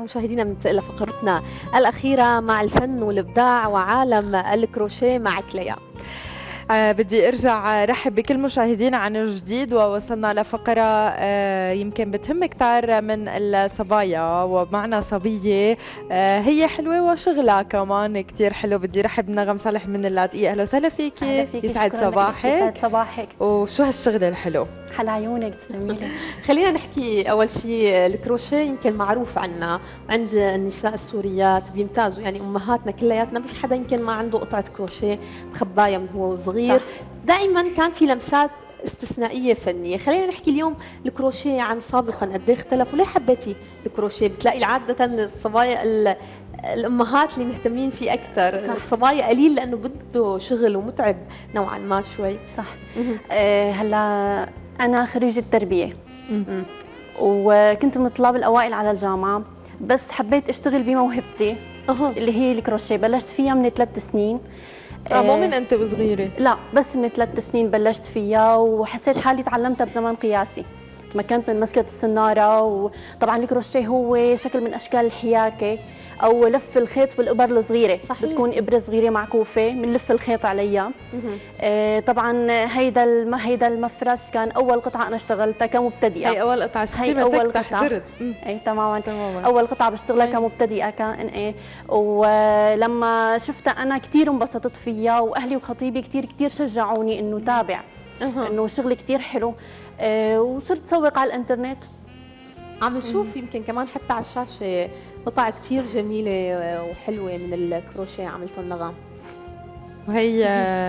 مشاهدينا بننتقل لفقرتنا الأخيرة مع الفن والإبداع وعالم الكروشيه مع كليا. بدي ارجع رحب بكل مشاهدينا عن جديد، ووصلنا لفقره يمكن بتهم كتار من الصبايا، ومعنا صبيه هي حلوه وشغلها كمان كتير حلو. بدي رحب بنغم صالح من اللاذقيه. اهلا وسهلا فيكي. يسعد صباحك. يسعد صباحك. وشو هالشغل الحلو؟ حل عيونك تسلمي لي. خلينا نحكي اول شيء، الكروشيه يمكن معروف عنا عند النساء السوريات، بيمتازوا يعني امهاتنا كلياتنا، ما في حدا يمكن ما عنده قطعه كروشيه مخبايه من هو صغير. دائما كان في لمسات استثنائيه فنيه. خلينا نحكي اليوم الكروشيه عن سابقا قد ايه اختلف، وليه حبيتي الكروشيه؟ بتلاقي عاده الصبايا الامهات اللي مهتمين فيه اكثر، الصبايا قليل لانه بده شغل ومتعب نوعا ما شوي. صح. هلا انا خريجه تربيه وكنت من الطلاب الاوائل على الجامعه، بس حبيت اشتغل بموهبتي اللي هي الكروشيه. بلشت فيها من 3 سنين. مو من انت وصغيره؟ لا، بس من 3 سنين بلشت فيها، وحسيت حالي تعلمتها بزمن قياسي. تمكنت من مسكة السنارة. وطبعا الكروشيه هو شكل من اشكال الحياكه او لف الخيط بالابر الصغيره. صحيح. بتكون ابره صغيره معكوفه بنلف الخيط عليها. طبعا هيدا المفرش كان اول قطعه انا اشتغلتها كمبتدئه. هي اول قطعه هي اول قطعه. اي تماما. اول قطعه بشتغلها كمبتدئه كان ولما شفتها انا كثير انبسطت فيها، واهلي وخطيبي كثير شجعوني انه تابع، انه شغل كثير حلو. وصرت اسوق على الانترنت. عم نشوف يمكن كمان حتى على الشاشه قطع كتير جميله وحلوه من الكروشيه عملتهم نغم. وهي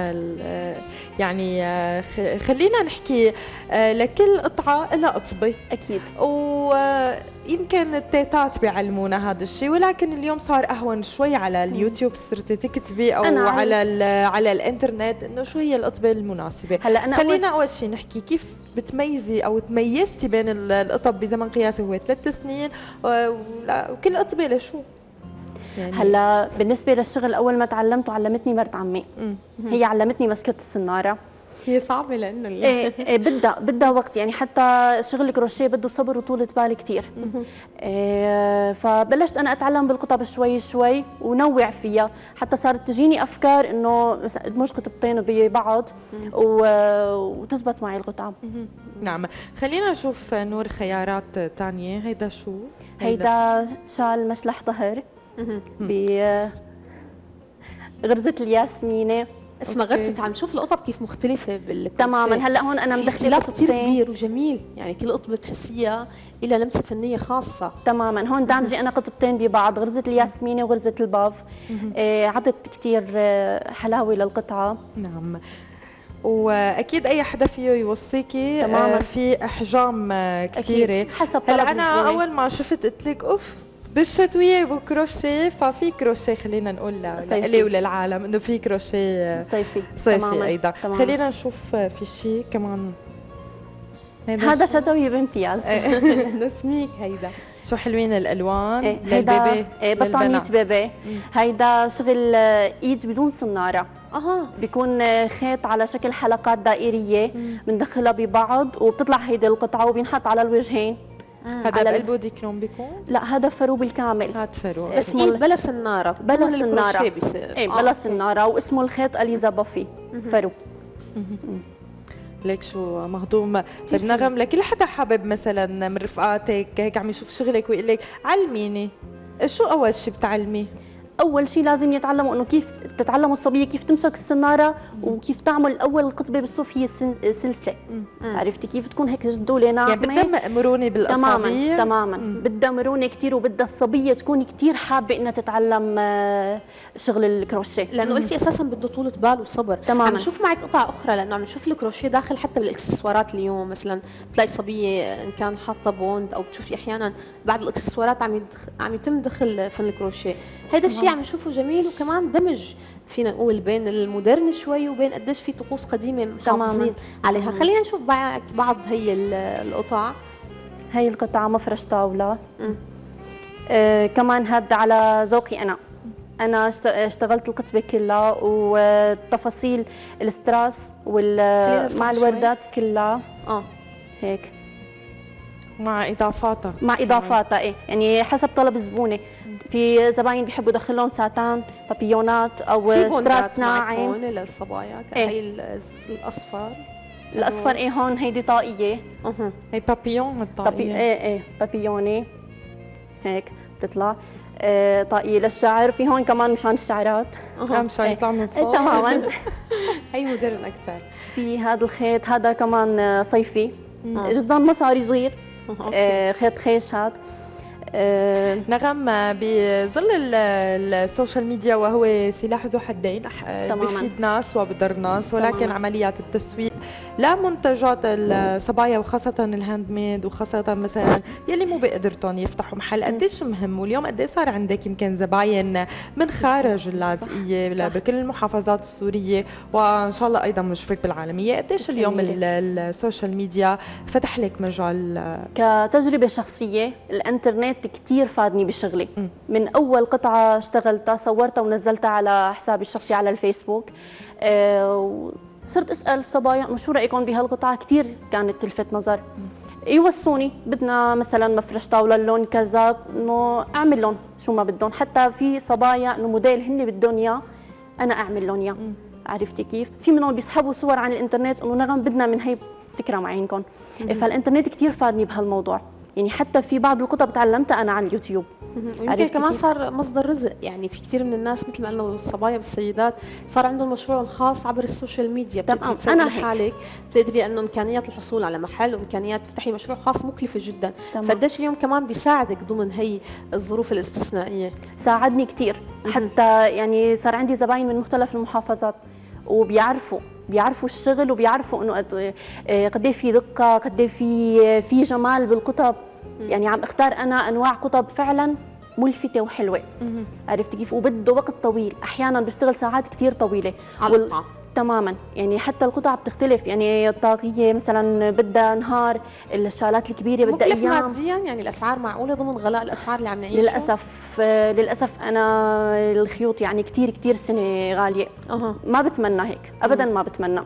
يعني خلينا نحكي لكل قطعه لها قطبه اكيد، ويمكن التيتات بيعلمونا هذا الشيء، ولكن اليوم صار اهون شوي على اليوتيوب، صرتي تكتبي او على الانترنت انه شو هي القطبه المناسبه. هلا انا خلينا اول شيء نحكي كيف بتميزي او تميزتي بين القطب بزمن قياسي هو 3 سنين، وكل قطبه لشو؟ يعني هلا بالنسبه للشغل، اول ما تعلمته علمتني مرت عمي. هي علمتني مسكه السناره. هي صعبه لانه إيه بدها وقت، يعني حتى شغل الكروشيه بده صبر وطولة بال كثير. فبلشت انا اتعلم بالقطب شوي شوي ونوع فيها، حتى صارت تجيني افكار انه ادمج قطبتين ببعض وتزبط معي القطعه. نعم. خلينا نشوف نور خيارات ثانيه. هيدا شو؟ هيدا شال مشلح ظهر بغرزة الياسمينة. اسمها غرزة. عم نشوف القطب كيف مختلفة بالكروشيه تماما. هلا هون انا مدخله قطبتين كثير كبير وجميل، يعني كل قطبة بتحسيها لها لمسة فنية خاصة. تماما. هون دامجي انا قطبتين ببعض، غرزة الياسمينة وغرزة الباف. عطت كثير حلاوة للقطعة. نعم. واكيد اي حدا فيه يوصيكي في احجام كثيره. حسب طلب. هلا انا اول ما شفت قلت لك اوف بالشتويه وكروشيه، ففي كروشيه خلينا نقول لإلي وللعالم انه في كروشيه صيفي ايضا. خلينا نشوف في شيء كمان. هذا شتوي بامتياز. نسميك. هيدا شو حلوين الالوان. للبيبي. بطانيه بيبي. هيدا شغل ايد بدون صناره. بيكون خيط على شكل حلقات دائريه بندخلها ببعض وبتطلع هيدي القطعه وبينحط على الوجهين. هذا بقلبه ديكلون بيكون؟ لا، هذا فرو بالكامل. هذا فرو اسمه بلا سناره. بلا سناره. بلا سناره، واسمه الخيط اليزا بافي فرو. ليك شو مهضوم. طيب نغم، لكل حدا حابب مثلا من رفقاتك هيك عم يشوف شغلك ويقول لك علميني، شو اول شيء بتعلمي؟ اول شيء لازم يتعلموا انه كيف تتعلموا الصبيه كيف تمسك السناره وكيف تعمل اول قطبه بالصوف هي سلسله. عرفتي كيف تكون هيك جدوله ناعمه. يعني بدها مرونه بالاصابع. تماما. بدها مرونه كثير، وبدها الصبيه تكون كثير حابه انها تتعلم شغل الكروشيه، لانه قلتي اساسا بده طولة بال وصبر. تماما. عم نشوف معك قطع اخرى، لانه عم نشوف الكروشيه داخل حتى بالاكسسوارات. اليوم مثلا بتلاقي صبيه ان كان حاطه بوند، او بتشوفي احيانا بعض الاكسسوارات عم يتم دخل فن الكروشيه. هذا الشيء عم نشوفه جميل، وكمان دمج فينا نقول بين المودرن شوي وبين قديش في طقوس قديمه محافظين عليها. خلينا نشوف بعض هي القطع. هي القطعه مفرش طاوله. كمان هذا على ذوقي انا اشتغلت القطبه كلها، وتفاصيل الستراس مع الوردات كلها هيك. مع اضافاتها مع اضافاتها. ايه يعني حسب طلب الزبونه. في زباين بيحبوا يدخلون ساتان، بابيونات او ستراس ناعم. هون للصبايا كهي الاصفر. الاصفر ايه هون هيدي طاقيه. هي بابيون الطاقيه. ايه بابيوني هيك بتطلع. طاقيه للشعر. في هون كمان مشان الشعرات. مشان يطلع من فوق. تماما. هي مودرن اكثر. في هذا الخيط هذا كمان صيفي. جدا مصاري صغير. خيط خيش هذا. نغم، بظل السوشيال ميديا وهو سلاح ذو حدين، بفيد ناس وبضر ناس، ولكن تماما. عمليات التسويق لمنتجات الصبايا وخاصة الهاند ميد، وخاصة مثلا يلي مو بقدرتهم يفتحوا محل، قديش مهم؟ واليوم قديش صار عندك يمكن زباين من خارج اللاذقية بكل المحافظات السورية، وان شاء الله ايضا مشفق بالعالمية، قديش اليوم السوشيال ميديا فتح لك مجال؟ كتجربة شخصية الانترنت كثير فادني بشغلي. من اول قطعة اشتغلتها صورتها ونزلتها على حسابي الشخصي على الفيسبوك. صرت اسال الصبايا انه شو رايكم بهالقطعه، كثير كانت تلفت نظر. يوصوني بدنا مثلا مفرش طاوله اللون كذا، انه اعمل لهم شو ما بدهم. حتى في صبايا انه موديل هن بدهم اياه انا اعمل لهم اياه. عرفتي كيف؟ في منهم بيسحبوا صور عن الانترنت انه نغم بدنا من هي تكرم عينكم. فالانترنت كثير فادني بهالموضوع. يعني حتى في بعض القطب تعلمتها انا على اليوتيوب. ويمكن كمان صار مصدر رزق. يعني في كثير من الناس مثل ما قلنا الصبايا بالسيدات صار عندهم مشروع خاص عبر السوشيال ميديا. تمام. انا حالك بتقدري انه امكانيات الحصول على محل وامكانيات تفتحي مشروع خاص مكلفه جدا. فقديش اليوم كمان بيساعدك ضمن هي الظروف الاستثنائيه؟ ساعدني كثير. حتى يعني صار عندي زباين من مختلف المحافظات وبيعرفوا الشغل، وبيعرفوا انه قد ايه في دقه، قد ايه في جمال بالقطب. يعني عم اختار انا انواع قطب فعلا ملفته وحلوه. عرفتي كيف؟ وبده وقت طويل، احيانا بشتغل ساعات كثير طويله تماما. يعني حتى القطع بتختلف. يعني الطاقيه مثلا بدها نهار، الشالات الكبيره بدها ايام. مكلف ماديا؟ يعني الاسعار معقوله ضمن غلاء الاسعار اللي عم نعيشه؟ للاسف انا الخيوط يعني كثير سنه غاليه. ما بتمنى هيك ابدا، ما بتمنى.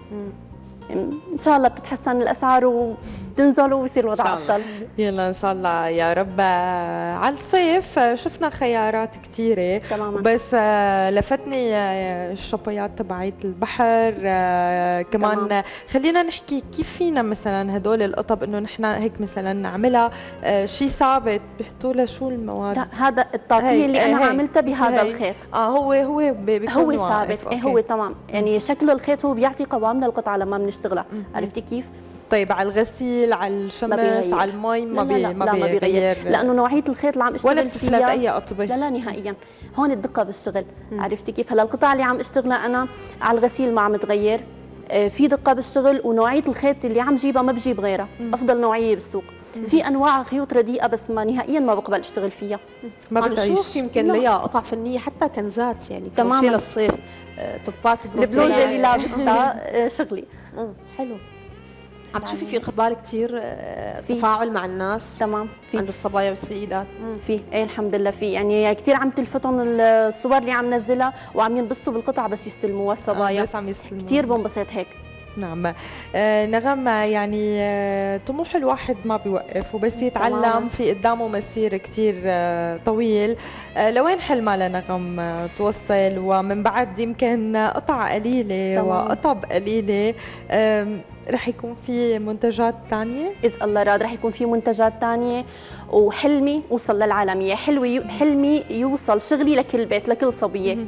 ان شاء الله بتتحسن الاسعار وتنزل ويصير الوضع افضل. يلا ان شاء الله يا رب. على الصيف شفنا خيارات كثيره تماما. بس لفتني الشابيات تبعت البحر كمان. تمام. خلينا نحكي كيف فينا مثلا هدول القطب انه نحن هيك مثلا نعملها شيء ثابت، بيحطوا لها شو المواد؟ لا، هذا الطاقيه اللي انا عملتها بهذا الخيط. هو بيكون ثابت. هو تمام. يعني شكل الخيط هو بيعطي قوام للقطعه لما بنشتغلها. عرفتي كيف؟ طيب على الغسيل، على الشمس، على المي ما بيغير؟ لانه نوعيه الخيط اللي عم اشتغل ولا بتفلت اي قطبه؟ لا نهائيا. هون الدقه بالشغل. عرفتي كيف؟ هلا القطع اللي عم اشتغلها انا على الغسيل ما عم تغير. في دقه بالشغل، ونوعيه الخيط اللي عم جيبها ما بجيب غيرها. افضل نوعيه بالسوق. في انواع خيوط رديئه بس ما نهائيا ما بقبل اشتغل فيها. ما بتشوف يمكن ليها قطع فنيه حتى كنزات، يعني تماما للصيف، توبات البلوزه اللي لابستها شغلي. حلو. عم تشوفي في اقبال كثير، تفاعل مع الناس؟ تمام. في عند الصبايا والسيدات. في الحمد لله. في يعني كثير عم تلفتهم الصور اللي عم نزلها وعم ينبسطوا بالقطع بس يستلموها الصبايا. بس عم يستلموها كثير بنبسط هيك. نعم. نغم، يعني طموح الواحد ما بيوقف وبس يتعلم. تماما. في قدامه مسير كثير طويل. لوين حلمها لنغم توصل؟ ومن بعد يمكن قطع قليله وقطب قليله رح يكون في منتجات ثانيه؟ إذا الله راد رح يكون في منتجات ثانيه. وحلمي اوصل للعالمية. حلمي يوصل شغلي لكل بيت، لكل صبيه.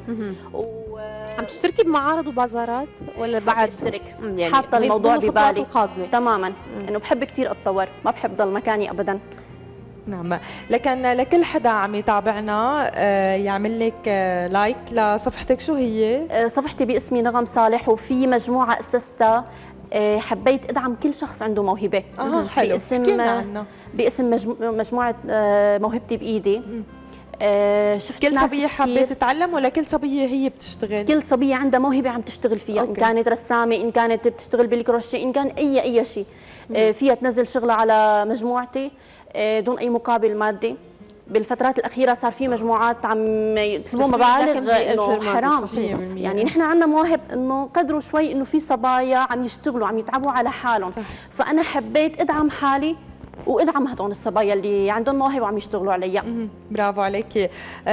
عم تشتركي بمعارض وبازارات ولا بعد؟ اشترك. يعني حاطه الموضوع ببالي القادمة. تماما. انه بحب كثير اتطور، ما بحب ضل مكاني ابدا. نعم. لكن لكل حدا عم يتابعنا يعمل لك لايك لصفحتك. شو هي؟ صفحتي باسمي نغم صالح، وفي مجموعه اسستها. حبيت ادعم كل شخص عنده موهبه. حلو. باسم مجموعه موهبتي بايدي. شفت كل صبيه حبيت تتعلم ولا كل صبيه هي بتشتغل؟ كل صبيه عندها موهبه عم تشتغل فيها. إن كانت رسامه، ان كانت بتشتغل بالكروشيه، ان كان اي شيء فيها تنزل شغلها على مجموعتي دون اي مقابل مادي. بالفترات الاخيره صار في مجموعات عم يطلبوا مبالغ انه حرام. يعني نحن عندنا مواهب انه قدروا شوي، انه في صبايا عم يشتغلوا عم يتعبوا على حالهم. فانا حبيت ادعم حالي وادعم هدول الصبايا اللي عندهم مواهب وعم يشتغلوا عليها. برافو عليكي.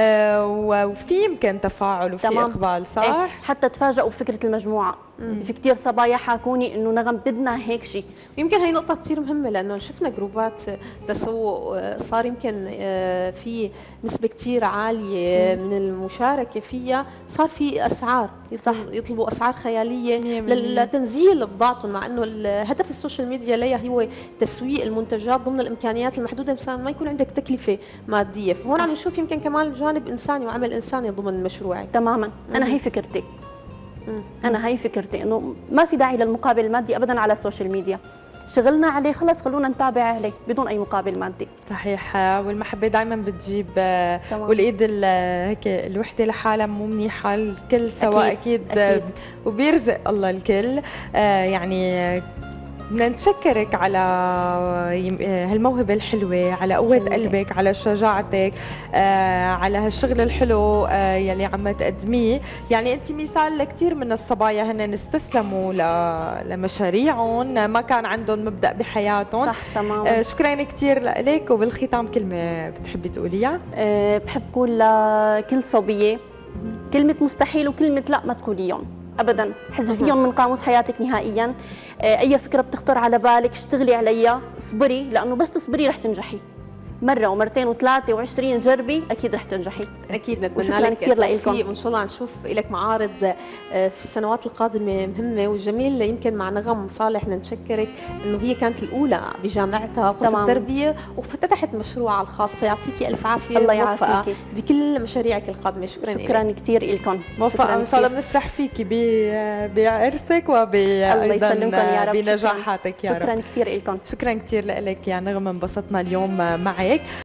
وفي يمكن تفاعل وفي تمام. اقبال صح؟ إيه، حتى تفاجئوا بفكره المجموعه. في كثير صبايا حاكوني انه نغم بدنا هيك شيء. يمكن هي نقطة كثير مهمة، لأنه شفنا جروبات تسوق صار يمكن في نسبة كثير عالية من المشاركة فيها، صار في أسعار يطلبوا أسعار خيالية لتنزيل بضاعتهم، مع إنه هدف السوشيال ميديا ليها هو تسويق المنتجات ضمن الإمكانيات المحدودة، مثلا ما يكون عندك تكلفة مادية، فهون عم نشوف يمكن كمان جانب إنساني وعمل إنساني ضمن مشروعك. تماما، أنا هي فكرتي. أنا هي فكرتي إنه ما في داعي للمقابل المادي أبدا على السوشيال ميديا، شغلنا عليه خلص خلونا نتابع عليه بدون أي مقابل مادي. صحيح، والمحبة دائما بتجيب والإيد هيك الوحدة لحالها مو منيحة، الكل سوا أكيد. وبيرزق الله الكل. يعني بدنا نتشكرك على هالموهبة الحلوة، على قوة قلبك، على شجاعتك، على هالشغل الحلو يلي عم تقدميه. يعني انت مثال لكثير من الصبايا هن استسلموا لمشاريعهم، ما كان عندهم مبدأ بحياتهم. صح تمام. شكرا كثير لك. وبالختام كلمة بتحبي تقوليها؟ بحب اقول لكل صبية كلمة مستحيل وكلمة لا ما تقوليهم ابدا، حذفيهم من قاموس حياتك نهائيا. اي فكره بتخطر على بالك اشتغلي عليها، اصبري، لانه بس تصبري رح تنجحي. مره ومرتين وثلاثه و20 جربي اكيد رح تنجحي. اكيد نتمنى لك كثير لكم، وان شاء الله نشوف لك معارض في السنوات القادمه مهمه. والجميل يمكن مع نغم صالح نتشكرك انه هي كانت الاولى بجامعتها قسم التربيه وفتتحت مشروعها الخاص، فيعطيكي الف عافيه. الله يعافيكي بكل مشاريعك القادمه. شكرا كثير لكم. موفقه ان شاء الله. بنفرح فيكي بعرسك وبنجاحاتك يا رب. شكرا كثير لكم. شكرا كثير لك يا نغم، انبسطنا اليوم معك.